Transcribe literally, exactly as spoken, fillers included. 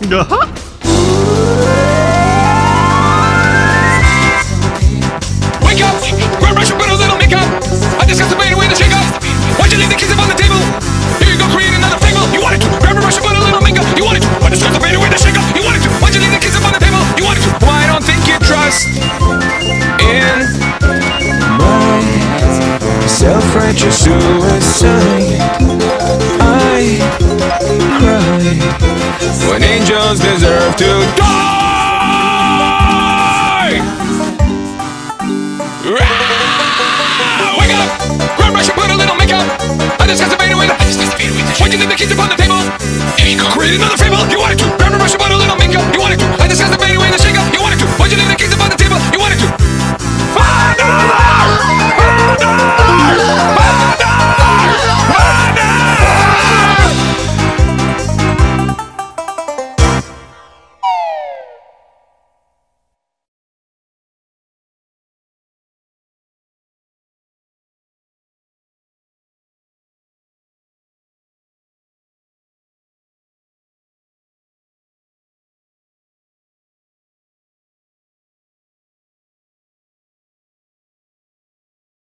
Uh-huh. Wake up! Grab brush and put a little makeup. I discussed the way to shake up. Why'd you leave the kids up on the table? Here you go, create another fable. You wanted to. Grab a brush and put a little makeup. You wanted to. I discussed the way to shake up. You wanted to. Why'd you leave the kids up on the table? You wanted to. Well, I don't think you trust in my self-righteous suicide. I cry when angels deserve to die. Wake up! Grab brush and put a little makeup. I discussed the way to why'd you leave the kids up on the table? Here you go, create another fable. You wanted to. Grab a brush and put a little makeup. You wanted to. I discussed the way to